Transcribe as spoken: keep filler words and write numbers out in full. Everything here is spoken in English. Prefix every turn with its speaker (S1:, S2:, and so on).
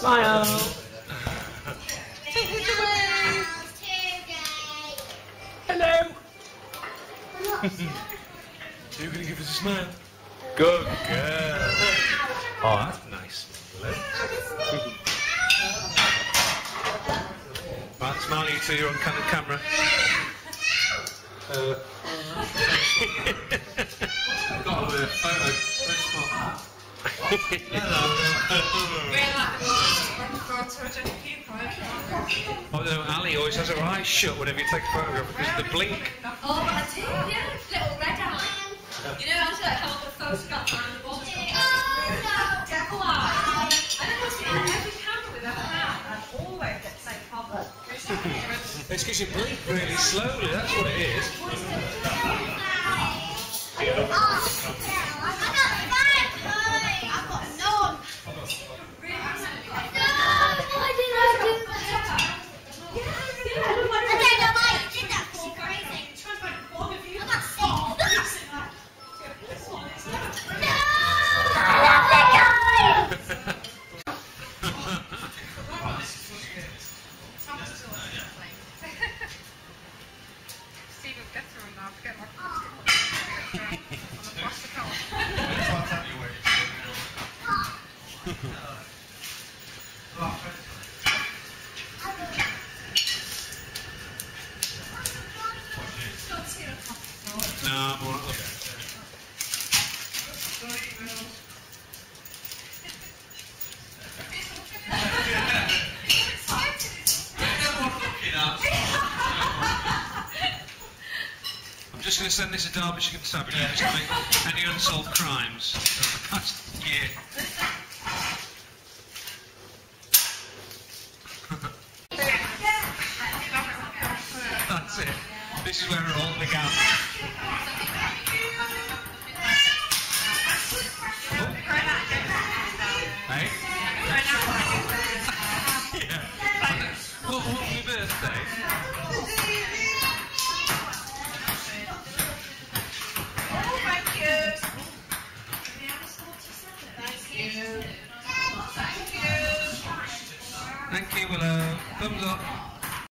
S1: Smile. Hello. You're going to give us a smile. Good girl. Oh, that's nice. Right, smile you two, you're on kind of camera. Uh, got a bit of photo. Oh no, Ali always has her eyes shut whenever you take a photograph because of the blink.
S2: Oh, I do, yeah. Little red eye. You know, actually, like how the photograph on the bottom. Devil eye. I don't know, see, every camera we've ever had, I've always got the same problem.
S1: It's because you blink really slowly, that's what it is. No, I'm all right. Okay. I'm just going to send this to Derbyshire Constabulary just to make any unsolved crimes of the past year. That's it. This is where it all began. Hey? Yeah. What was my birthday?
S2: Oh, thank you. Thank you. Thank you.
S1: Thank you, Willow. Thumbs up.